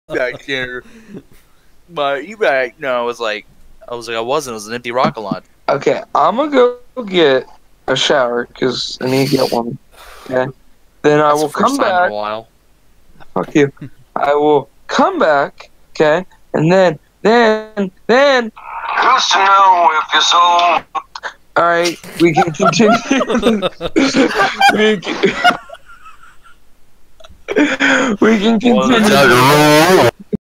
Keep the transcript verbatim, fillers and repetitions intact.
back there. But you back? No, I was like, I was like, I wasn't. It was an empty rocket launch. Okay, I'm gonna go get a shower because I need to get one. Okay, then I That's will the first come time back. in a while. Fuck you. I will come back. Okay, and then, then, then. Who's to know if your soul? All right, we can continue. we can, we can continue.